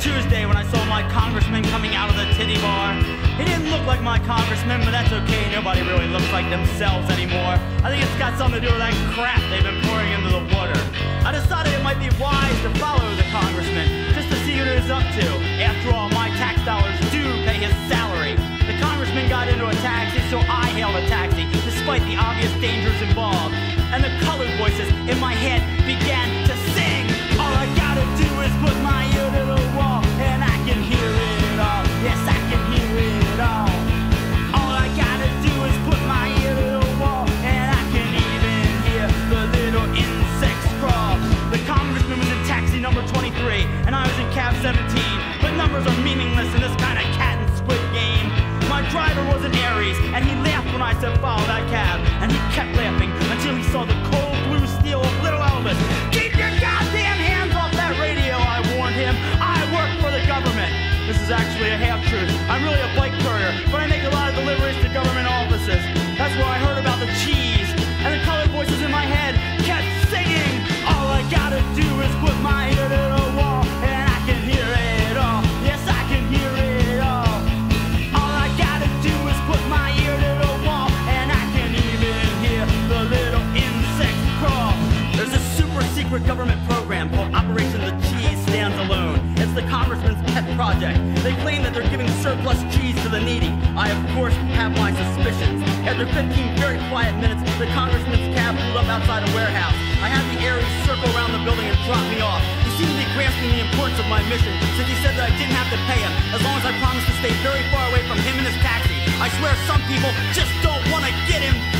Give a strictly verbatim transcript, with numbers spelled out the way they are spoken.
Tuesday when I saw my congressman coming out of the titty bar. He didn't look like my congressman, but that's okay. Nobody really looks like themselves anymore. I think it's got something to do with that crap they've been pouring into the water. I decided it might be wise to follow the congressman, just to see what he was up to. After all, my tax dollars do pay his salary. The congressman got into a taxi, so I hailed a taxi, despite the obvious dangers involved. And the colored voices in my head began to sing. All I gotta do is put my ear to the wall, and I can hear it all. Yes, I can hear it all. All I gotta do is put my ear to the wall, and I can even hear the little insects crawl. The congressman was in taxi number twenty-three, and I was in cab seventeen. But numbers are meaningless in this kind of cat and squid game. My driver was an Aries, and he laughed when I said follow that cab. And he kept laughing until he saw the cold blue steel of little Elvis. Keep your goddamn hands off that radio, I warned him. I work for the government. This is actually a half-truth. I'm really a bike courier, but I make a lot of deliveries to government offices. That's where I heard about the cheese. And the colored voices in my head kept singing. All I gotta do is put my ear to the wall, and I can hear it all. Yes, I can hear it all. All I gotta do is put my ear to the wall, and I can even hear the little insects crawl. There's a super secret government program called Operation The Cheese Stands Alone. It's the congressman's pet project. They claim that they're giving surplus cheese to the needy. I, of course, have my suspicions. After fifteen very quiet minutes, the congressman's cab pulled up outside a warehouse. I had the Aries circle around the building and drop me off. He seemed to be grasping the importance of my mission, since he said that I didn't have to pay him, as long as I promised to stay very far away from him and his taxi. I swear some people just don't want to get him